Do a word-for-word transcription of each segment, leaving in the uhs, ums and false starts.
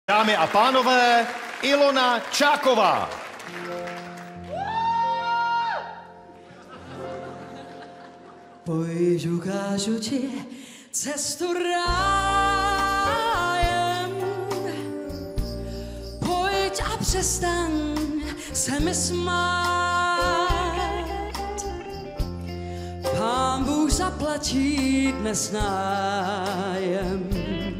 Dámy a pánové, Ilona Čáková. Pojď, ukážu ti cestu rájem. Pojď a přestaň se mi smát. Pán Bůh zaplatí dnes nájem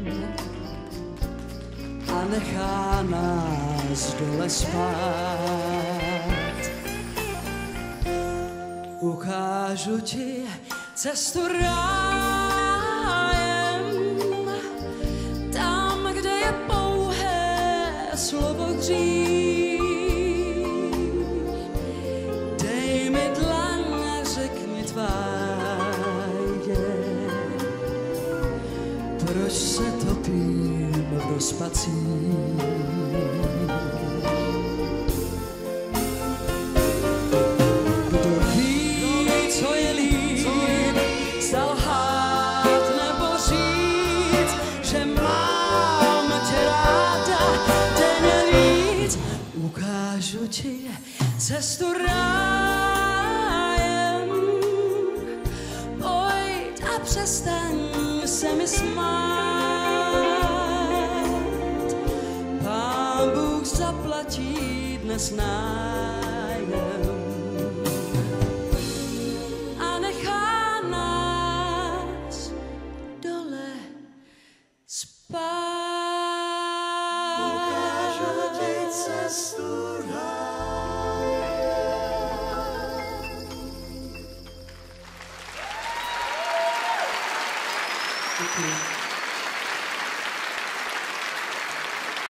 a nechá nás dole spát. Ukážu ti cestu rájem, tam, kde je pouhé slovo hřích. Dej mi dlaň a řekni tváře, proč se topím v rozpacích. Ukážu ti cestu rájem, pojď a přestaň se mi smát. Pán Bůh zaplatí dnes nájem a nechá nás dole spát. Thank you.